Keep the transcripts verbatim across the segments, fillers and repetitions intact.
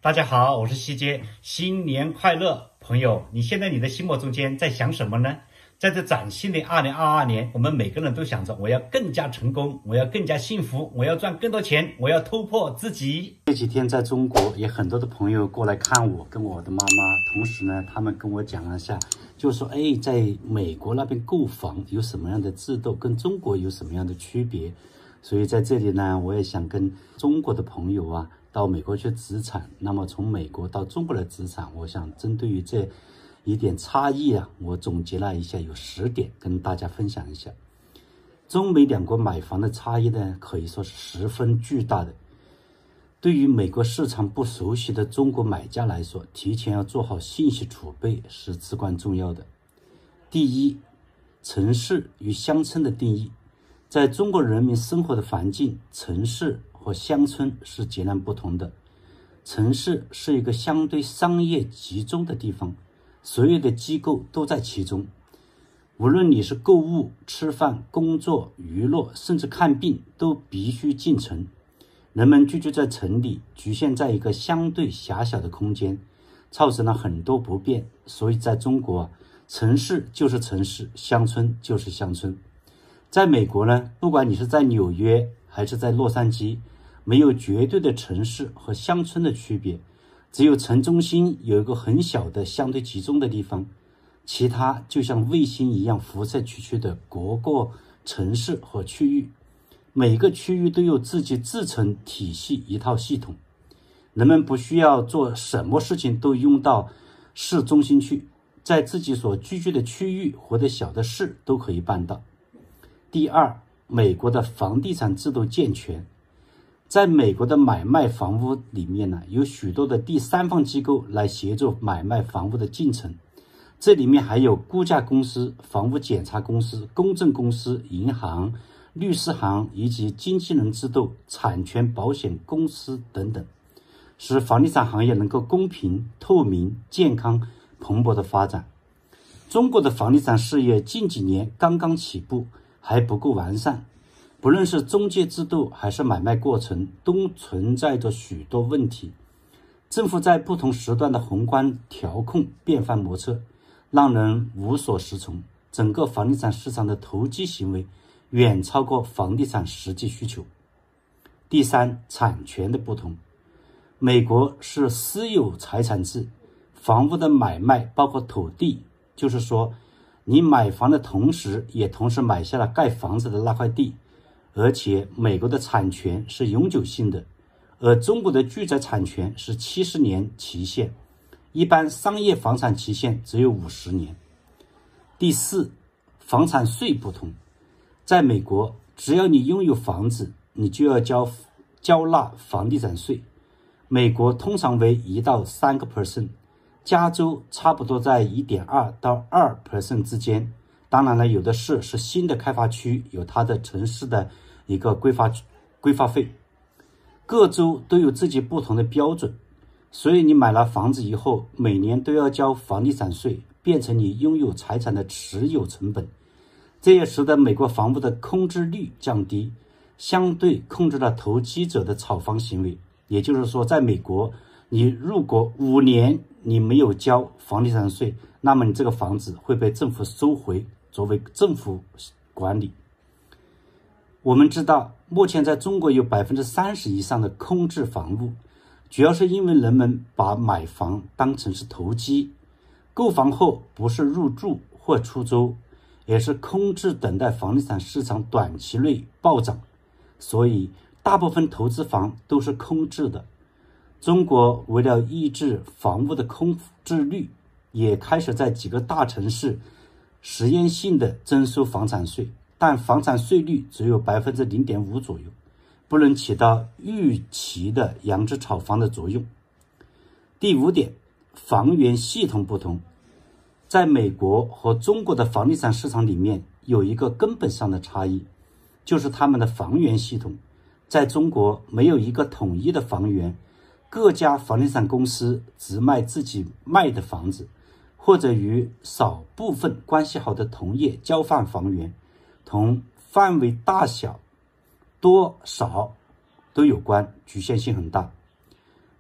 大家好，我是西街，新年快乐，朋友！你现在你的心目中间在想什么呢？在这崭新的二零二二年，我们每个人都想着我要更加成功，我要更加幸福，我要赚更多钱，我要突破自己。这几天在中国也很多的朋友过来看我，跟我的妈妈，同时呢，他们跟我讲了一下，就是说，哎，在美国那边购房有什么样的制度，跟中国有什么样的区别？所以在这里呢，我也想跟中国的朋友啊，到美国去资产，那么从美国到中国的资产，我想针对于这一点差异啊，我总结了一下，有十点跟大家分享一下。中美两国买房的差异呢，可以说是十分巨大的。对于美国市场不熟悉的中国买家来说，提前要做好信息储备是至关重要的。第一，城市与乡村的定义。在中国人民生活的环境，城市和乡村是截然不同的。城市是一个相对商业集中的地方，所有的机构都在其中。无论你是购物、吃饭、工作、娱乐，甚至看病，都必须进城。人们聚居在城里，局限在一个相对狭小的空间，造成了很多不便。所以在中国，城市就是城市，乡村就是乡村。在美国呢，不管你是在纽约还是在洛杉矶，没有绝对的城市和乡村的区别，只有城中心有一个很小的相对集中的地方，其他就像卫星一样辐射出去的各个城市和区域，每个区域都有自己自成体系一套系统，人们不需要做什么事情都用到市中心去，在自己所居住的区域或者小的市都可以办到。第二，美国的房地产制度健全。在美国的买卖房屋里面呢，有许多的第三方机构来协助买卖房屋的进程。这里面还有估价公司、房屋检查公司、公证公司、银行、律师行以及经纪人制度、产权保险公司等等，使房地产行业能够公平、透明、健康、蓬勃的发展。中国的房地产事业近几年刚刚起步，还不够完善，不论是中介制度还是买卖过程，都存在着许多问题。政府在不同时段的宏观调控变幻莫测，让人无所适从。整个房地产市场的投机行为远超过房地产实际需求。第三，产权的不同。美国是私有财产制，房屋的买卖包括土地，就是说你买房的同时也同时买下了盖房子的那块地，而且美国的产权是永久性的，而中国的住宅产权是七十年期限，一般商业房产期限只有五十年。第四，房产税不同。在美国，只要你拥有房子，你就要交交纳房地产税。美国通常为一到三个 percent。加州差不多在 一点二 到 二 percent 之间，当然了，有的市是新的开发区，有它的城市的一个规划规划费。各州都有自己不同的标准，所以你买了房子以后，每年都要交房地产税，变成你拥有财产的持有成本。这也使得美国房屋的空置率降低，相对控制了投机者的炒房行为。也就是说，在美国，你如果五年你没有交房地产税，那么你这个房子会被政府收回，作为政府管理。我们知道，目前在中国有 百分之三十 以上的空置房屋，主要是因为人们把买房当成是投机，购房后不是入住或出租，也是空置等待房地产市场短期内暴涨，所以大部分投资房都是空置的。中国为了抑制房屋的空置率，也开始在几个大城市实验性的征收房产税，但房产税率只有 百分之零点五 左右，不能起到预期的养殖炒房的作用。第五点，房源系统不同。在美国和中国的房地产市场里面有一个根本上的差异，就是他们的房源系统。在中国没有一个统一的房源，各家房地产公司只卖自己卖的房子，或者与少部分关系好的同业交换房源，同范围大小、多少都有关，局限性很大。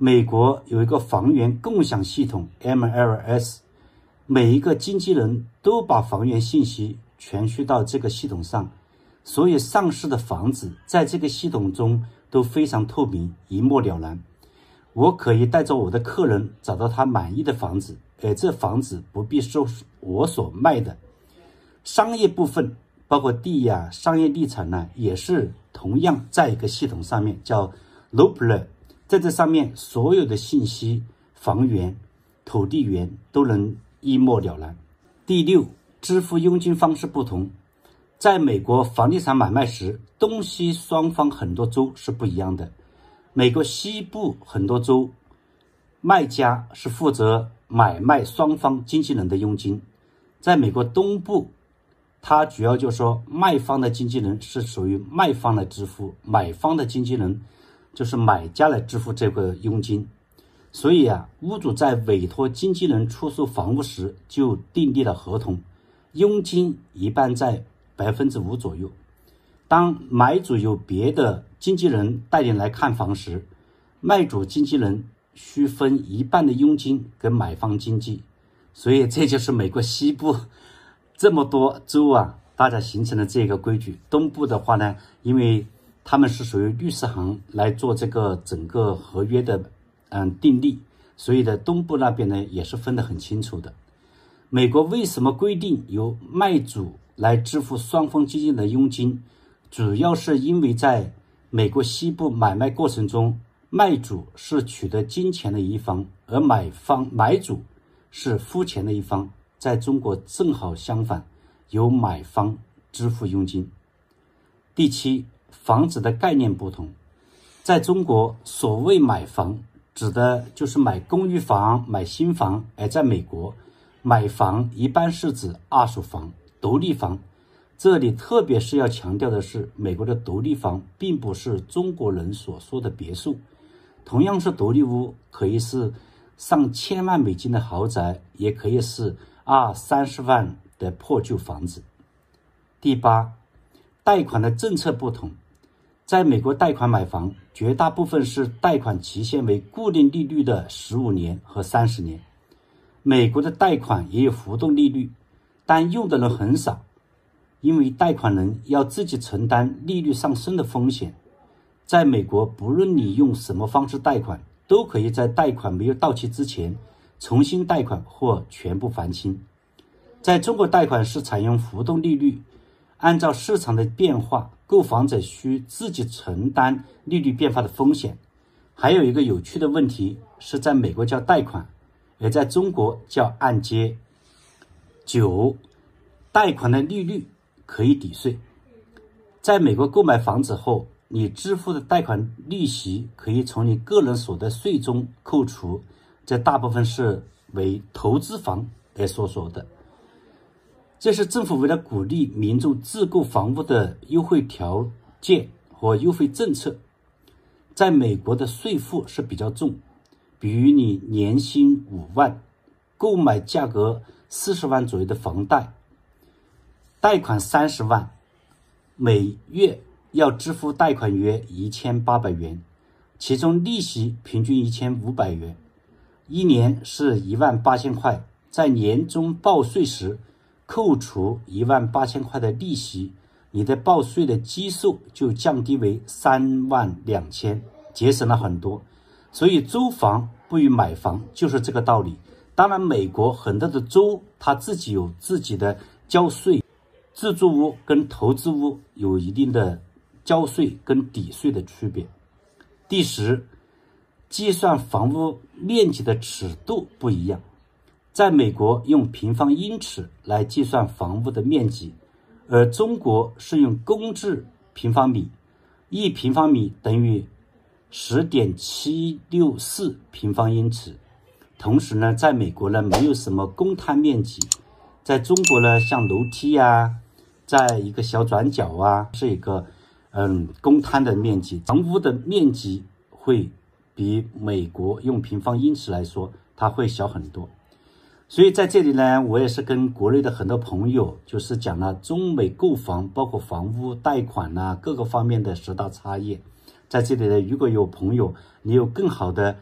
美国有一个房源共享系统 M L S， 每一个经纪人都把房源信息传输到这个系统上，所以上市的房子在这个系统中都非常透明，一目了然。我可以带着我的客人找到他满意的房子，而这房子不必受我所卖的。商业部分包括地呀、啊、商业地产呢、啊，也是同样在一个系统上面，叫 Loopla， 在这上面所有的信息、房源、土地源都能一目了然。第六，支付佣金方式不同。在美国房地产买卖时，东西双方很多州是不一样的。美国西部很多州，卖家是负责买卖双方经纪人的佣金。在美国东部，它主要就是说卖方的经纪人是属于卖方来支付，买方的经纪人就是买家来支付这个佣金。所以啊，屋主在委托经纪人出售房屋时就订立了合同，佣金一般在百分之五左右。当买主有别的经纪人带领来看房时，卖主经纪人需分一半的佣金跟买方经纪。所以这就是美国西部这么多州啊，大家形成了这个规矩。东部的话呢，因为他们是属于律师行来做这个整个合约的嗯订立，所以呢东部那边呢也是分得很清楚的。美国为什么规定由卖主来支付双方经纪人的佣金？主要是因为在美国西部买卖过程中，卖主是取得金钱的一方，而买方买主是付钱的一方。在中国正好相反，由买方支付佣金。第七，房子的概念不同。在中国，所谓买房指的就是买公寓房、买新房，而在美国，买房一般是指二手房、独立房。这里特别是要强调的是，美国的独立房并不是中国人所说的别墅，同样是独立屋，可以是上千万美金的豪宅，也可以是二三十万的破旧房子。第八，贷款的政策不同。在美国贷款买房，绝大部分是贷款期限为固定利率的十五年和三十年。美国的贷款也有浮动利率，但用的人很少，因为贷款人要自己承担利率上升的风险。在美国，不论你用什么方式贷款，都可以在贷款没有到期之前重新贷款或全部还清。在中国，贷款是采用浮动利率，按照市场的变化，购房者需自己承担利率变化的风险。还有一个有趣的问题是，在美国叫贷款，而在中国叫按揭。九，贷款的利率可以抵税。在美国购买房子后，你支付的贷款利息可以从你个人所得税中扣除，这大部分是为投资房而所说的。这是政府为了鼓励民众自购房屋的优惠条件和优惠政策。在美国的税负是比较重，比如你年薪五万，购买价格四十万左右的房贷，贷款三十万，每月要支付贷款约一千八百元，其中利息平均一千五百元，一年是一万八千块。在年终报税时，扣除一万八千块的利息，你的报税的基数就降低为三万两千，节省了很多。所以租房不如买房就是这个道理。当然，美国很多的州它自己有自己的交税，自住屋跟投资屋有一定的交税跟抵税的区别。第十，计算房屋面积的尺度不一样。在美国用平方英尺来计算房屋的面积，而中国是用公制平方米，一平方米等于 十点七六四平方英尺。同时呢，在美国呢没有什么公摊面积，在中国呢像楼梯啊，在一个小转角啊，是一个嗯公摊的面积，房屋的面积会比美国用平方英尺来说它会小很多。所以在这里呢，我也是跟国内的很多朋友就是讲了中美购房包括房屋贷款啊各个方面的十大差异。在这里呢，如果有朋友你有更好的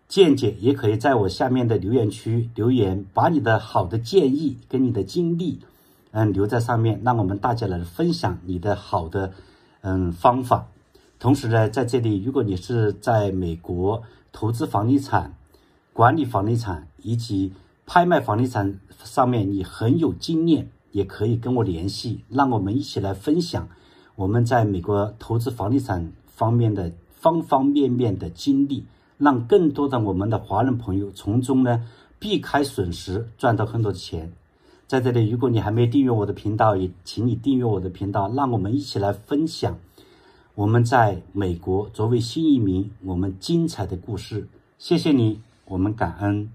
见解，也可以在我下面的留言区留言，把你的好的建议跟你的经历，嗯，留在上面，让我们大家来分享你的好的嗯方法。同时呢，在这里，如果你是在美国投资房地产、管理房地产以及拍卖房地产上面你很有经验，也可以跟我联系，让我们一起来分享我们在美国投资房地产方面的方方面面的经历，让更多的我们的华人朋友从中呢避开损失，赚到更多的钱。在这里，如果你还没订阅我的频道，也请你订阅我的频道，让我们一起来分享我们在美国作为新移民我们精彩的故事。谢谢你，我们感恩。